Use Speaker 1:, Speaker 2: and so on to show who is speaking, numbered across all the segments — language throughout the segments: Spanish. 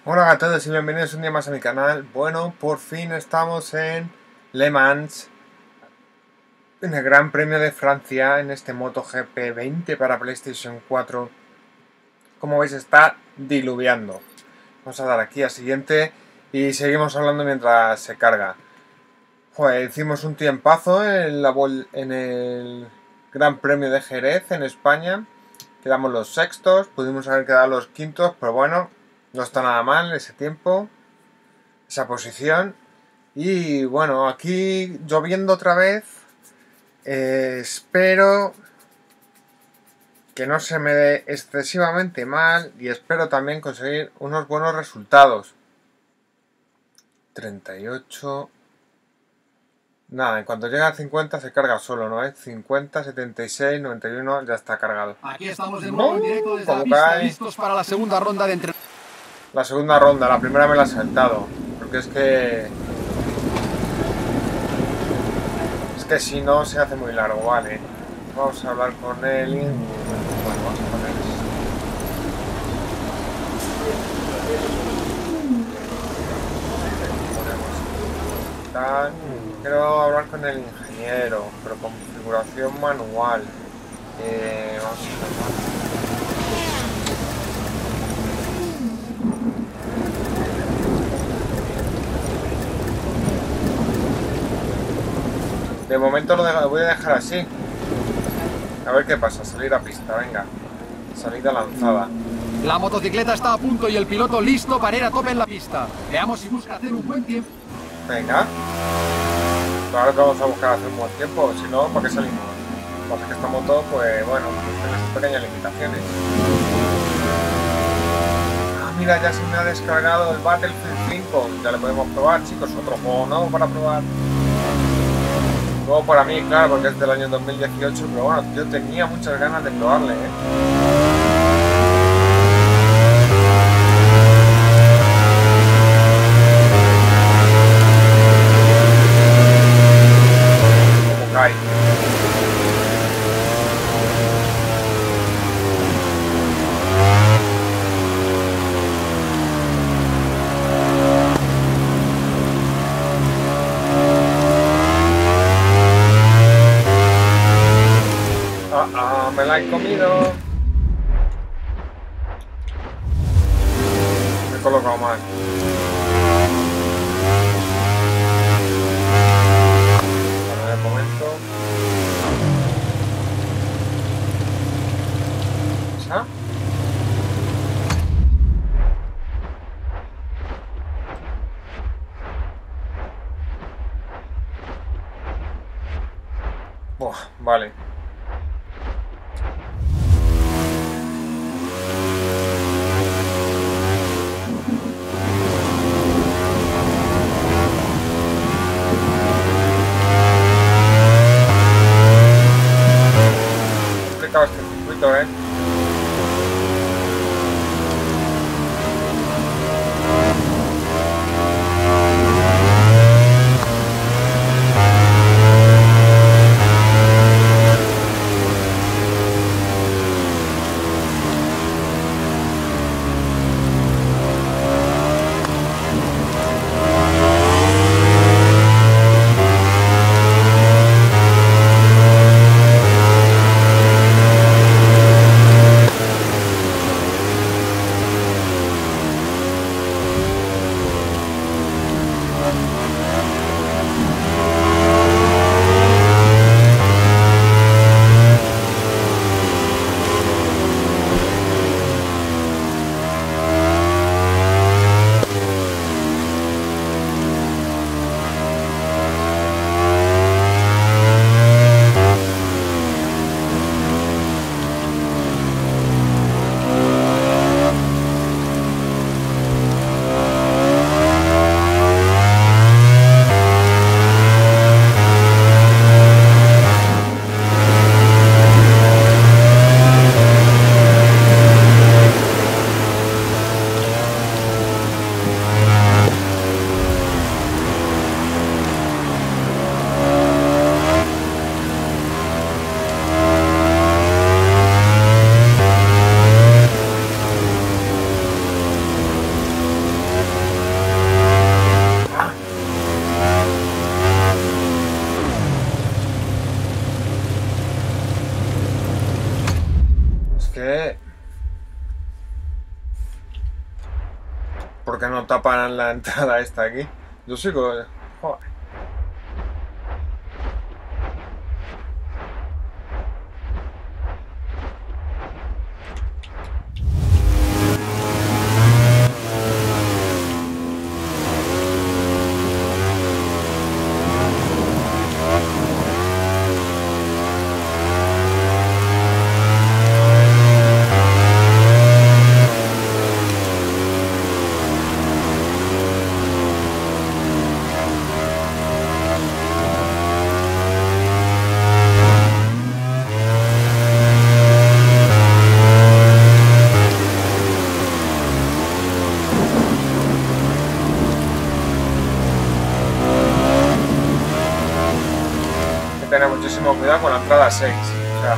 Speaker 1: Hola a todos y bienvenidos un día más a mi canal. Bueno, por fin estamos en Le Mans, en el Gran Premio de Francia, en este MotoGP 20 para PlayStation 4. Como veis está diluviando. Vamos a dar aquí a siguiente y seguimos hablando mientras se carga. Joder, hicimos un tiempazo en el Gran Premio de Jerez en España. Quedamos los sextos, pudimos haber quedado los quintos, pero bueno, no está nada mal ese tiempo, esa posición. Y bueno, aquí lloviendo otra vez. Espero que no se me dé excesivamente mal y espero también conseguir unos buenos resultados. 38. Nada, en cuanto llega a 50 se carga solo, ¿no? 50, 76, 91, ya está cargado.
Speaker 2: Aquí estamos de nuevo en directo desde la pista, listos para la segunda ronda de entrenamiento.
Speaker 1: La segunda ronda, la primera me la he saltado, porque es que si no se hace muy largo, vale. Vamos a hablar con él. Bueno, vamos a poner tal. Quiero hablar con el ingeniero, pero con configuración manual. Vamos a hablar. De momento lo voy a dejar así. A ver qué pasa, salir a pista, venga. Salida lanzada.
Speaker 2: La motocicleta está a punto y el piloto listo para ir a tope en la pista. Veamos si busca hacer un buen tiempo.
Speaker 1: Venga. Claro que vamos a buscar hacer un buen tiempo, si no, ¿para qué salimos? Pasa que esta moto, pues bueno, tiene sus pequeñas limitaciones. Ah, mira, ya se me ha descargado el Battlefield 5. Ya le podemos probar, chicos, otro juego nuevo para probar. Luego para mí, claro, porque es del año 2018, pero bueno, yo tenía muchas ganas de probarle, Como cae. Me la he comido. Me he colocado mal. Para el momento. ¿Esa? Buah, vale. Este circuito, que... ¿Por qué no tapan la entrada esta aquí? Yo sigo... Joder. Tener muchísimo cuidado con la entrada 6. O sea,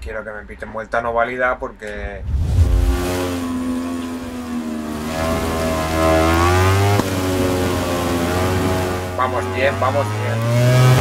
Speaker 1: quiero que me piten vuelta no válida porque... Vamos bien, vamos bien.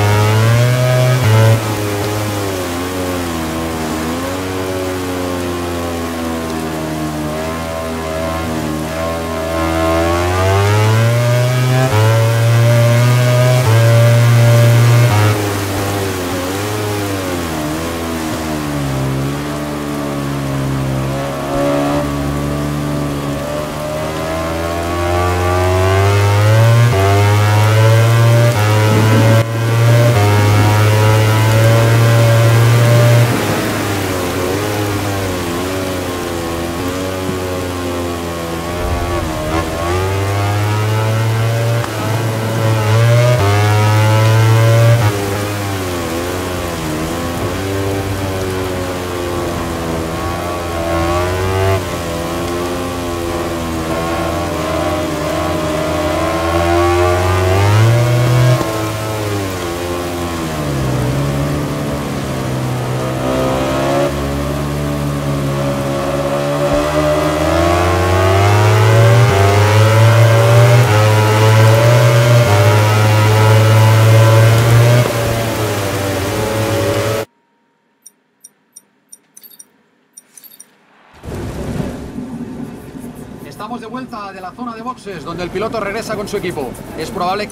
Speaker 2: Estamos de vuelta de la zona de boxes, donde el piloto regresa con su equipo. Es probable...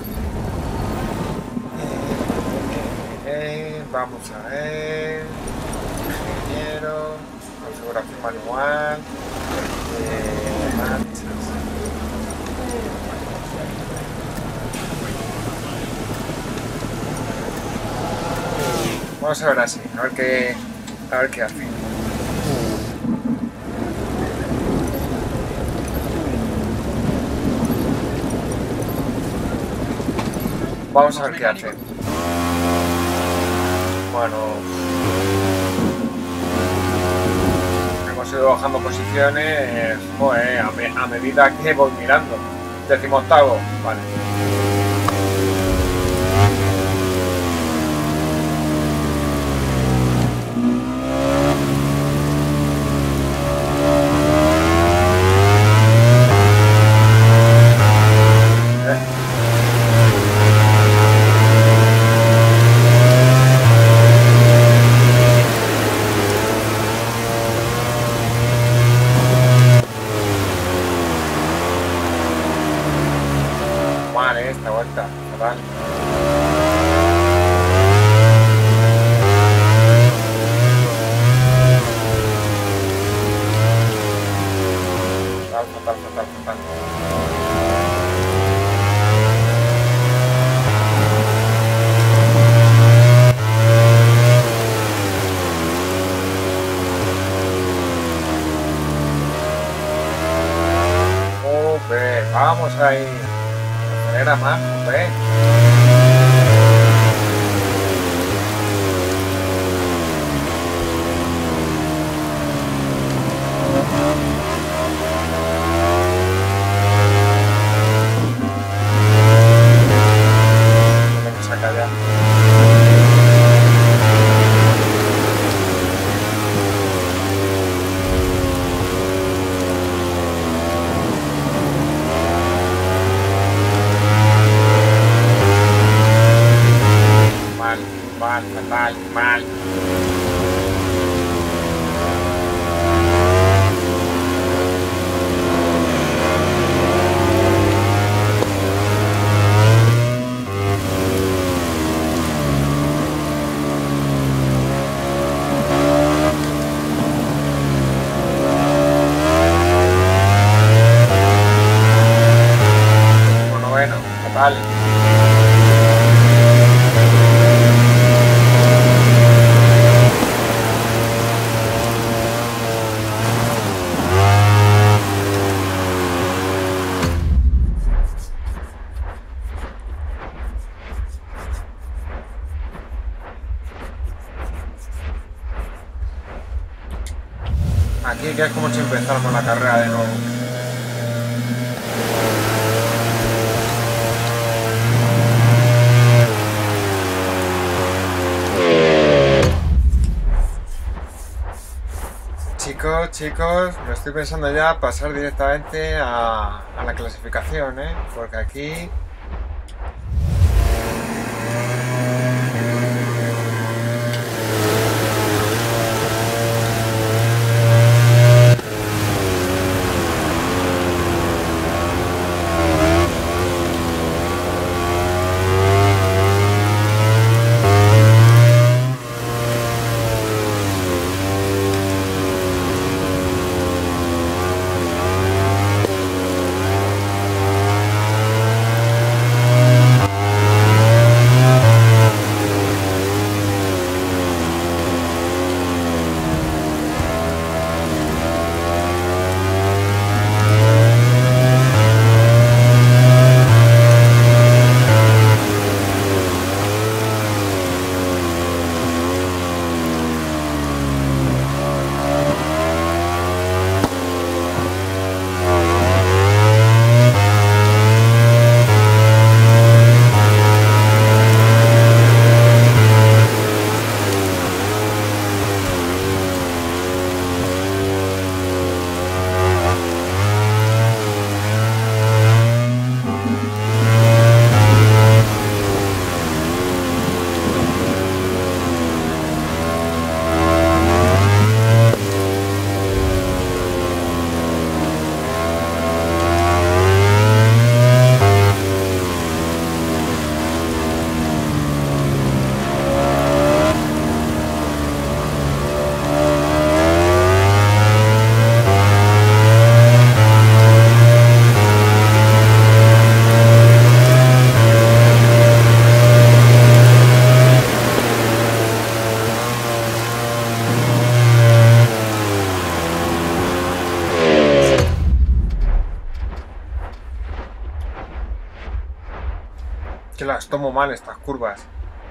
Speaker 1: Vamos a ver... Ingeniero... Configuración manual... marchas... Vamos a ver así, a ver qué hace. Vamos a ver qué hace. Bueno, hemos ido bajando posiciones, joder, a medida que voy mirando. 18º, vale. Esta vuelta, fatal. Fatal. Vamos ahí. Era más, hombre. Vamos a callar. Mal. Bueno, fatal. Aquí que es como si empezáramos la carrera de nuevo. Yo, chicos, me estoy pensando ya pasar directamente a la clasificación, ¿eh? Porque aquí... que las tomo mal estas curvas.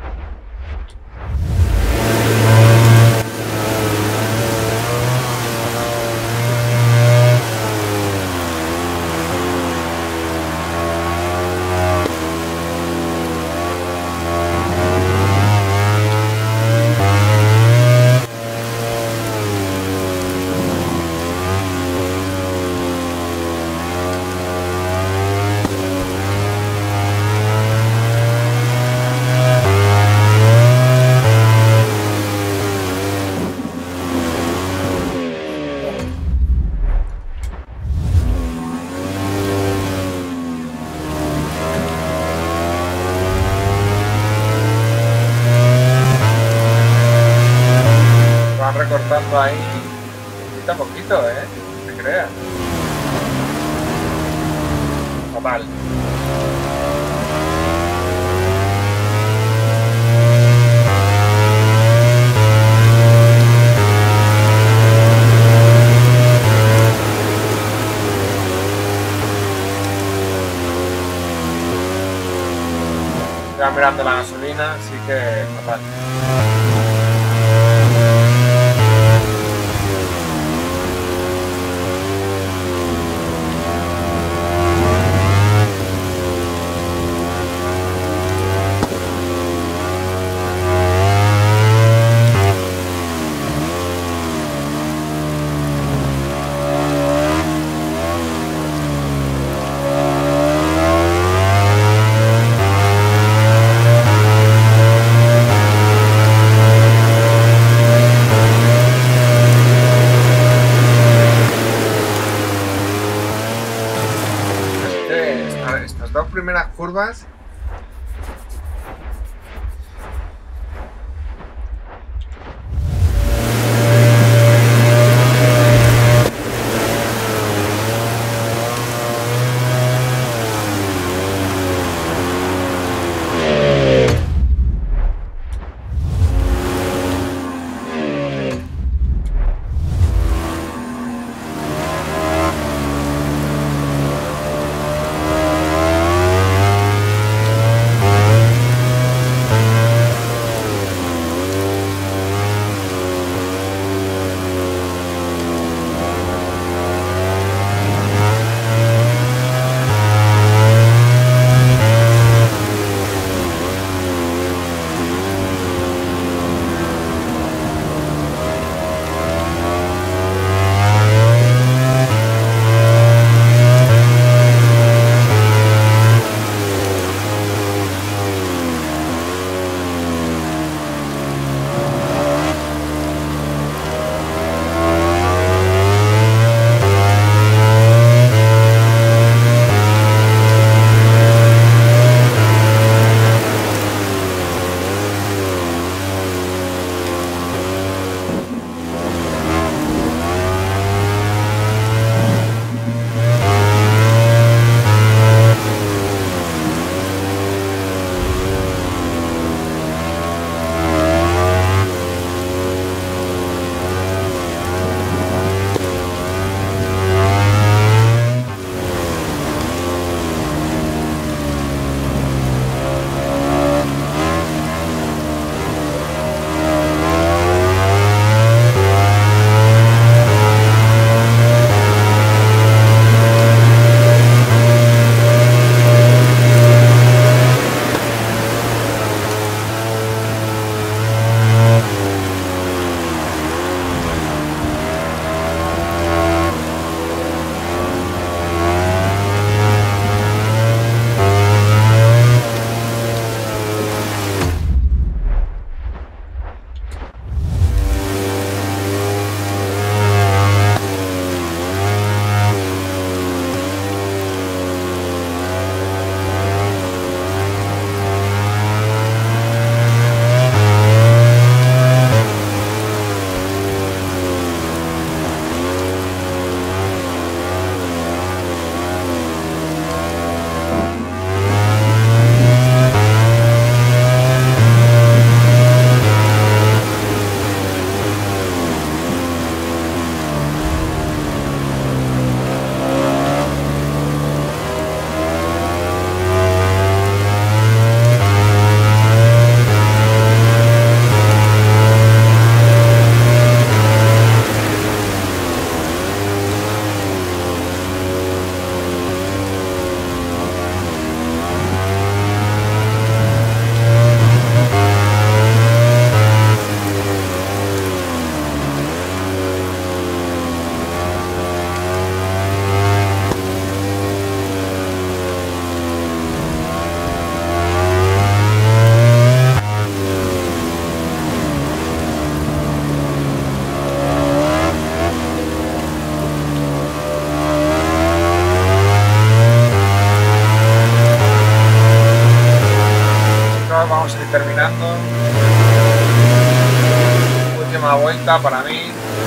Speaker 1: Van recortando ahí poquito a poquito, ¿eh? No te creas. Fatal. Ya mirando la gasolina, así que fatal. Estas dos primeras curvas Última vuelta para mí.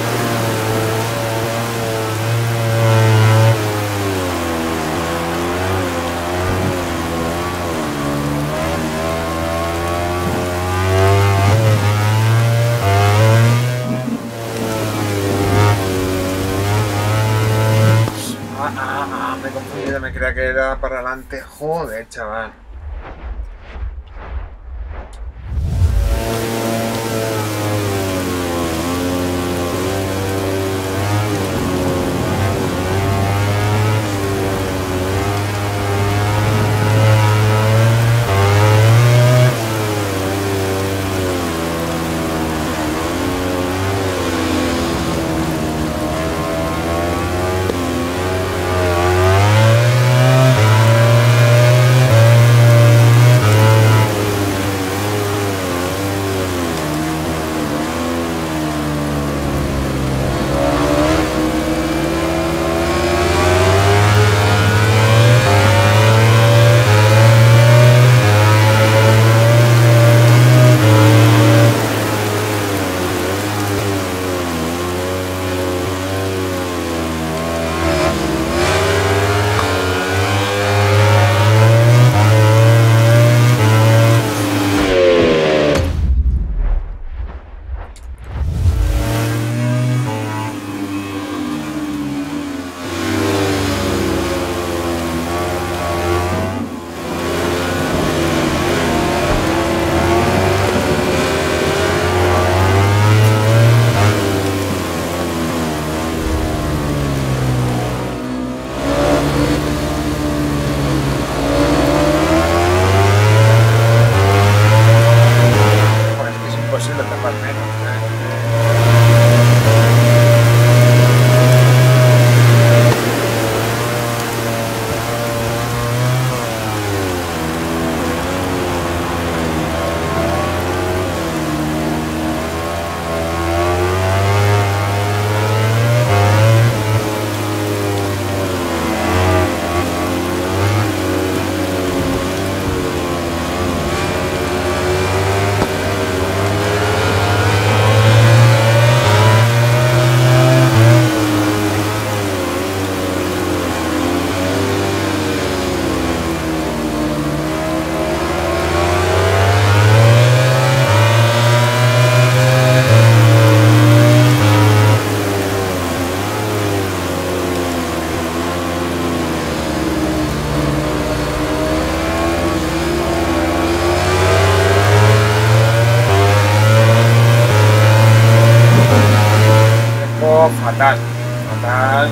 Speaker 1: Me he confundido, me creía que era para adelante. Joder, chaval. Fatal, fatal.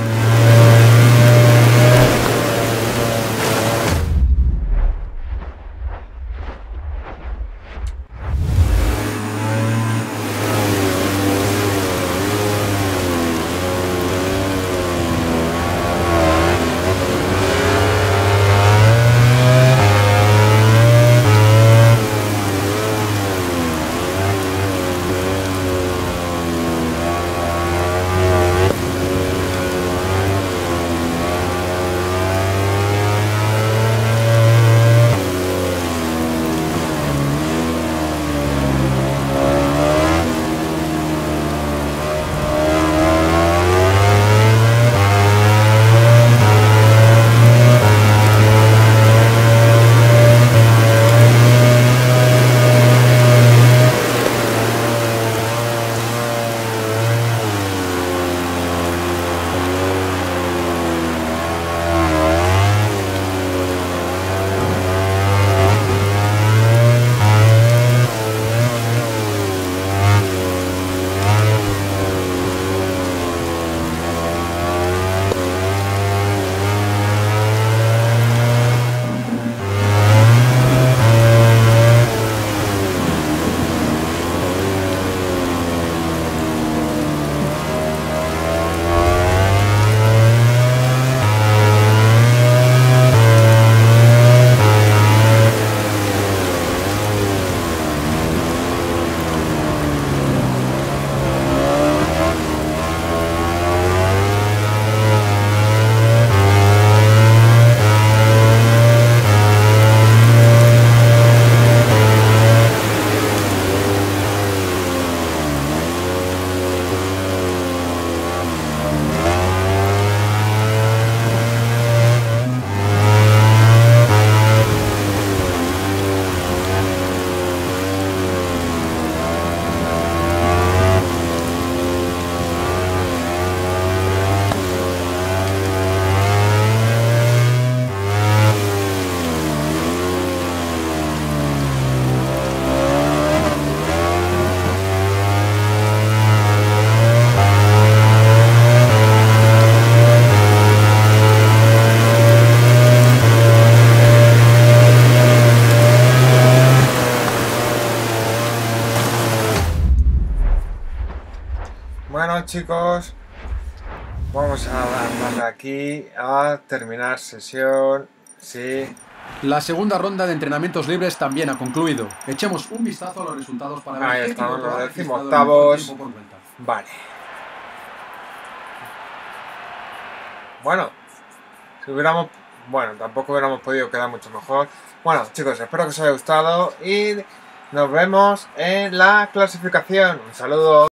Speaker 1: Bueno, chicos, vamos a darle aquí a terminar sesión. Sí.
Speaker 2: La segunda ronda de entrenamientos libres también ha concluido. Echemos un vistazo a los resultados para ver
Speaker 1: Ahí
Speaker 2: qué
Speaker 1: estamos,
Speaker 2: piloto
Speaker 1: los
Speaker 2: ha registrado el
Speaker 1: decimoctavos.
Speaker 2: mejor tiempo por vuelta.
Speaker 1: Vale. Bueno, si hubiéramos... Bueno, tampoco hubiéramos podido quedar mucho mejor. Bueno, chicos, espero que os haya gustado y nos vemos en la clasificación. Un saludo.